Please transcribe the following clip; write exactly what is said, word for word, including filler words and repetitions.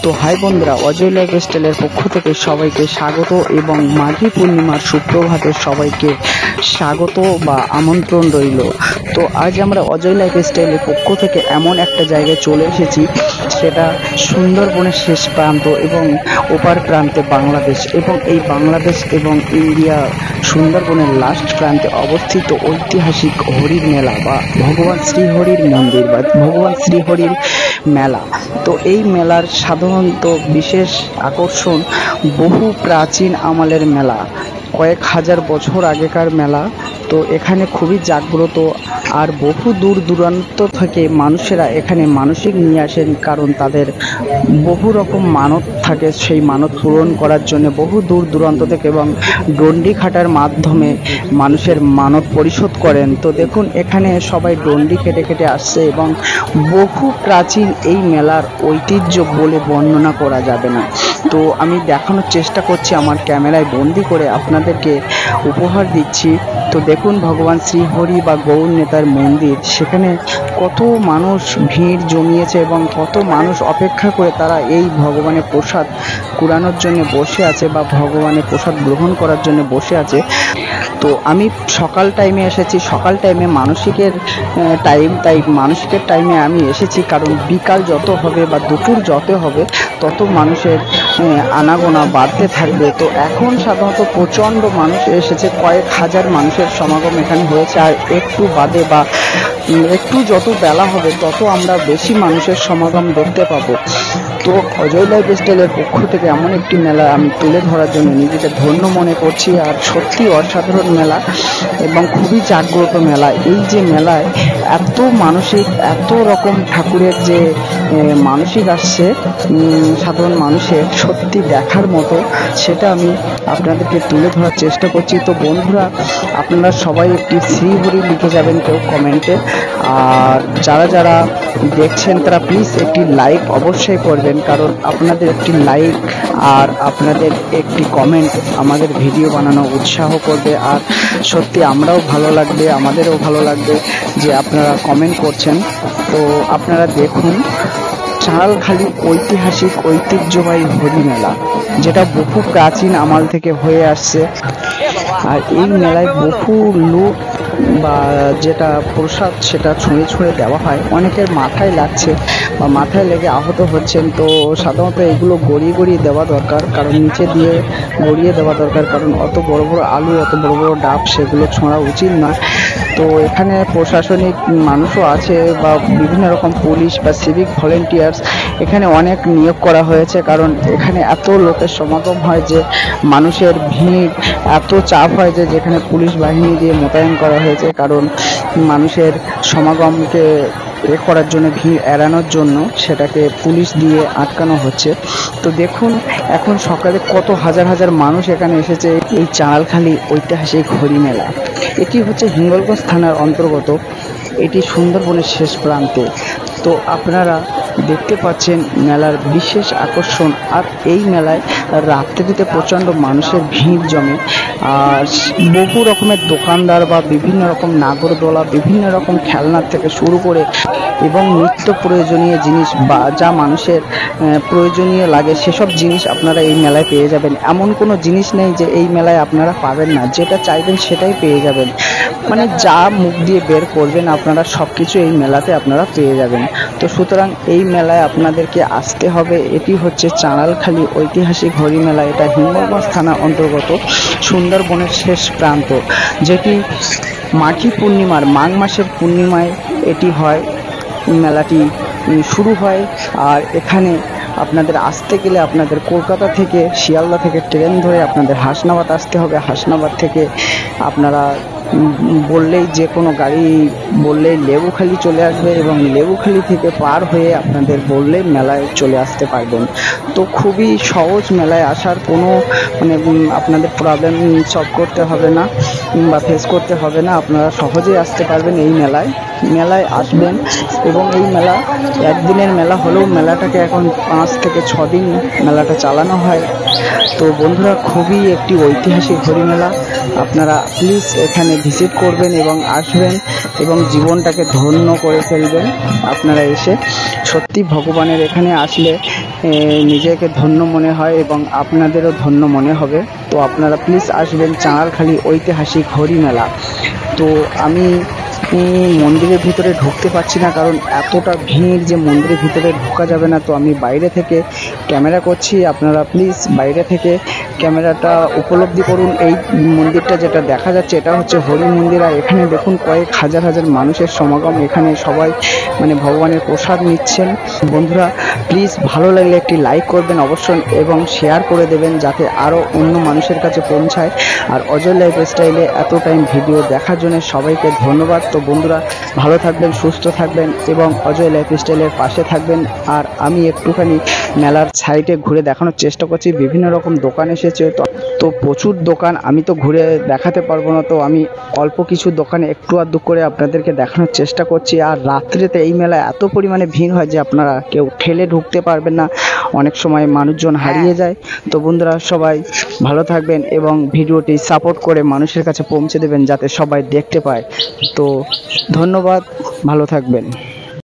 তো হাই বন্ধুরা, অজয় লাইফস্টাইলের পক্ষ থেকে সবাইকে স্বাগত এবং মাঘী পূর্ণিমার সুপ্রভাতে সবাইকে স্বাগত বা আমন্ত্রণ রইল। তো আজ আমরা অজয় লাইফস্টাইলের পক্ষ থেকে এমন একটা জায়গায় চলে এসেছি, সেটা সুন্দরবনের শেষ প্রান্ত এবং ওপার প্রান্তে বাংলাদেশ, এবং এই বাংলাদেশ এবং ইন্ডিয়া সুন্দরবনের লাস্ট প্রান্তে অবস্থিত ঐতিহাসিক হরির মেলা বা ভগবান শ্রীহরির মন্দির বা ভগবান শ্রীহরির মেলা। তো এই মেলার সাধারণত বিশেষ আকর্ষণ বহু প্রাচীন আমলের মেলা, কয়েক হাজার বছর আগেকার মেলা। তো এখানে খুবই জাগ্রত, আর বহু দূর দূরান্ত থেকে মানুষেরা এখানে মানসিক নিয়ে আসেন, কারণ তাদের বহু রকম মানত থাকে, সেই মানত পূরণ করার জন্য বহু দূর দূরান্ত থেকে এবং ডন্ডি খাটার মাধ্যমে মানুষের মানত পরিশোধ করেন। তো দেখুন, এখানে সবাই ডন্ডি কেটে কেটে আসছে এবং বহু প্রাচীন এই মেলার ঐতিহ্য বলে বর্ণনা করা যাবে না। তো আমি দেখানোর চেষ্টা করছি, আমার ক্যামেরায় বন্দি করে আপনাদেরকে উপহার দিচ্ছি। তো দেখুন, ভগবান শ্রীহরি বা গৌর নেতার মন্দির, সেখানে কত মানুষ ভিড় জমিয়েছে এবং কত মানুষ অপেক্ষা করে তারা এই ভগবানের প্রসাদ কুড়ানোর জন্য বসে আছে বা ভগবানের প্রসাদ গ্রহণ করার জন্য বসে আছে। তো আমি সকাল টাইমে এসেছি, সকাল টাইমে মানসিকের টাইম, তাই মানসিকের টাইমে আমি এসেছি, কারণ বিকাল যত হবে বা দুপুর যত হবে তত মানুষের আনাগোনা বাড়তে থাকবে। তো এখন সাধারণত প্রচণ্ড মানুষ এসেছে, কয়েক হাজার মানুষের সমাগম এখানে হয়েছে, আর একটু বাদে বা একটু যত বেলা হবে তত আমরা বেশি মানুষের সমাগম দেখতে পাবো। তো অজয় লাইফস্টাইলের পক্ষ থেকে এমন একটি মেলা আমি তুলে ধরার জন্য নিজেকে ধন্য মনে করছি, আর সত্যি অসাধারণ মেলা এবং খুবই জাগ্রত মেলা। এই যে মেলায় এত মানসিক, এত রকম ঠাকুরের যে মানসিক আসছে সাধারণ মানুষের, সত্যি দেখার মতো, সেটা আমি আপনাদেরকে তুলে ধরার চেষ্টা করছি। তো বন্ধুরা, আপনারা সবাই একটি শ্রীহরি লিখে যাবেন কেউ কমেন্টে, আর যারা যারা দেখছেন তারা প্লিজ একটি লাইক অবশ্যই করবেন, কারণ আপনাদের একটি লাইক আর আপনাদের একটি কমেন্ট আমাদের ভিডিও বানানো উৎসাহ করবে, আর সত্যি আমরাও ভালো লাগবে, আমাদেরও ভালো লাগবে যে আপনারা কমেন্ট করছেন। তো আপনারা দেখুন, চাঁড়ালখালি ঐতিহাসিক ঐতিহ্যবাহী হরি মেলা, যেটা বহু প্রাচীন আমল থেকে হয়ে আসছে। আর এই মেলায় বহু লোক বা যেটা প্রসাদ সেটা ছুঁয়ে ছুঁয়ে দেওয়া হয়, অনেকের মাথায় লাগছে বা মাথায় লেগে আহত হচ্ছেন। তো সাধারণত এগুলো গড়িয়ে গড়িয়ে দেওয়া দরকার, কারণ নিচে দিয়ে গড়িয়ে দেওয়া দরকার, কারণ অত বড় বড় আলু, অত বড় বড় ডাব সেগুলো ছোঁড়া উচিত নয়। তো এখানে প্রশাসনিক মানুষও আছে বা বিভিন্ন রকম পুলিশ বা সিভিক ভলেন্টিয়ার্স এখানে অনেক নিয়োগ করা হয়েছে, কারণ এখানে এত লোকের সমাগম হয় যে মানুষের ভিড়, এত চাপ হয় যে যেখানে পুলিশ বাহিনী দিয়ে মোতায়েন করা হয়েছে, কারণ মানুষের সমাগমকে এ করার জন্য, ভিড় এড়ানোর জন্য সেটাকে পুলিশ দিয়ে আটকানো হচ্ছে। তো দেখুন, এখন সকালে কত হাজার হাজার মানুষ এখানে এসেছে এই চাঁড়ালখালি ঐতিহাসিক হরি মেলা। এটি হচ্ছে হিঙ্গলগঞ্জ থানার অন্তর্গত, এটি সুন্দরবনের শেষ প্রান্তে। তো আপনারা দেখতে পাচ্ছেন মেলার বিশেষ আকর্ষণ, আর এই মেলায় রাত্রিতে প্রচণ্ড মানুষের ভিড় জমে, আর বহু রকমের দোকানদার বা বিভিন্ন রকম নাগরদোলা, বিভিন্ন রকম খেলনার থেকে শুরু করে এবং নিত্য প্রয়োজনীয় জিনিস বা যা মানুষের প্রয়োজনীয় লাগে সেসব জিনিস আপনারা এই মেলায় পেয়ে যাবেন। এমন কোনো জিনিস নেই যে এই মেলায় আপনারা পাবেন না, যেটা চাইবেন সেটাই পেয়ে যাবেন, মানে যা মুখ দিয়ে বের করবেন আপনারা সব কিছু এই মেলাতে আপনারা পেয়ে যাবেন। তো সুতরাং এই মেলায় আপনাদেরকে আসতে হবে। এটি হচ্ছে চাঁড়ালখালি ঐতিহাসিক হরি মেলা, এটা হিঙ্গলগঞ্জ থানার অন্তর্গত সুন্দরবনের শেষ প্রান্ত, যেটি মাঘী পূর্ণিমার মাঘ মাসের পূর্ণিমায় এটি হয়, মেলাটি শুরু হয়। আর এখানে আপনাদের আসতে গেলে আপনাদের কলকাতা থেকে, শিয়ালদা থেকে ট্রেন ধরে আপনাদের হাসনাবাদ আসতে হবে। হাসনাবাদ থেকে আপনারা বললেই, যে কোনো গাড়ি বললেই লেবুখালি চলে আসবে, এবং লেবুখালি থেকে পার হয়ে আপনাদের বললেই মেলায় চলে আসতে পারবেন। তো খুবই সহজ, মেলায় আসার কোনো মানে আপনাদের প্রবলেম সলভ করতে হবে না বা ফেস করতে হবে না, আপনারা সহজেই আসতে পারবেন এই মেলায়। মেলায় আসবেন, এবং এই মেলা একদিনের মেলা হলেও মেলাটাকে এখন পাঁচ থেকে ছ দিন মেলাটা চালানো হয়। তো বন্ধুরা, খুবই একটি ঐতিহাসিক হরি মেলা, আপনারা প্লিজ এখানে ভিজিট করবেন এবং আসবেন এবং জীবনটাকে ধন্য করে ফেলবেন। আপনারা এসে সত্যি ভগবানের এখানে আসলে নিজেকে ধন্য মনে হয় এবং আপনাদেরও ধন্য মনে হবে। তো আপনারা প্লিজ আসবেন চাঁড়ারখালি ঐতিহাসিক হরি মেলা। তো আমি মন্দিরের ভিতরে ঢুকতে পারছি না, কারণ এতটা ভিড় যে মন্দিরের ভিতরে ঢোকা যাবে না। তো আমি বাইরে থেকে ক্যামেরা করছি, আপনারা প্লিজ বাইরে থেকে ক্যামেরাটা উপলব্ধি করুন। এই মন্দিরটা যেটা দেখা যাচ্ছে এটা হচ্ছে হরি মন্দির, আর এখানে দেখুন কয়েক হাজার হাজার মানুষের সমাগম। এখানে সবাই মানে ভগবানের প্রসাদ নিচ্ছেন। বন্ধুরা প্লিজ ভালো লাগলে একটি লাইক করবেন অবশ্যই এবং শেয়ার করে দেবেন যাতে আরও অন্য মানুষের কাছে পৌঁছায়। আর অজয় লাইফস্টাইলে এত টাইম ভিডিও দেখার জন্য সবাইকে ধন্যবাদ। তো বন্ধুরা ভালো থাকবেন, সুস্থ থাকবেন এবং অজয় লাইফস্টাইলের পাশে থাকবেন। আর আমি একটুখানি মেলার সাইডে ঘুরে দেখানোর চেষ্টা করছি, বিভিন্ন রকম দোকান এসেছে। তো তো প্রচুর দোকান, আমি তো ঘুরে দেখাতে পারবো না, তো আমি অল্প কিছু দোকানে একটু আধটু করে আপনাদেরকে দেখানোর চেষ্টা করছি। আর রাত্রিতে এই মেলায় এত পরিমাণে ভিড় হয় যে আপনারা কেউ ঠেলে ঢুকতে পারবেন না, অনেক সময় মানুষজন হারিয়ে যায়। তো বন্ধুরা সবাই ভালো থাকবেন এবং ভিডিওটি সাপোর্ট করে মানুষের কাছে পৌঁছে দেবেন যাতে সবাই দেখতে পায়। তো ধন্যবাদ, ভালো থাকবেন।